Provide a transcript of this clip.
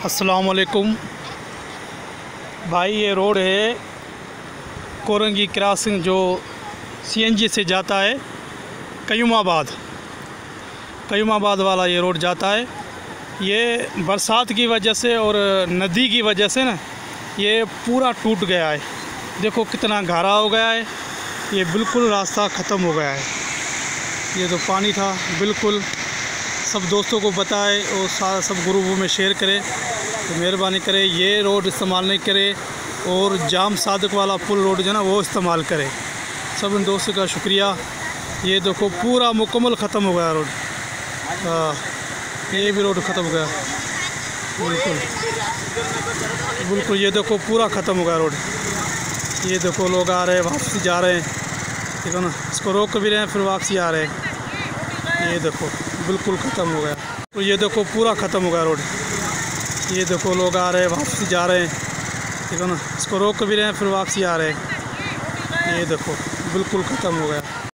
अस्सलामुअलैकुम भाई, ये रोड है कोरंगी क्रॉसिंग जो सीएनजी से जाता है कयूमाबाद वाला ये रोड जाता है। ये बरसात की वजह से और नदी की वजह से ना ये पूरा टूट गया है। देखो कितना गहरा हो गया है, ये बिल्कुल रास्ता ख़त्म हो गया है। ये तो पानी था बिल्कुल। सब दोस्तों को बताए और सारा सब ग्रुपों में शेयर करें तो मेहरबानी करें ये रोड इस्तेमाल नहीं करें और जाम सादक वाला पुल रोड जो ना वो इस्तेमाल करें। सब इन दोस्तों का शुक्रिया। ये देखो पूरा मुकम्मल ख़त्म हो गया रोड। ये भी रोड ख़त्म हो गया बिल्कुल बिल्कुल। ये देखो पूरा ख़त्म हो गया रोड। ये देखो लोग आ रहे हैं, वापसी जा रहे हैं, ठीक है ना। इसको रोक भी रहे हैं फिर वापसी आ रहे हैं। ये देखो बिल्कुल ख़त्म हो गया। तो ये देखो पूरा ख़त्म हो गया रोड। ये देखो लोग आ रहे हैं, वापसी जा रहे हैं, ठीक है ना। इसको रोक भी रहे हैं फिर वापसी आ रहे हैं। ये देखो बिल्कुल ख़त्म हो गया।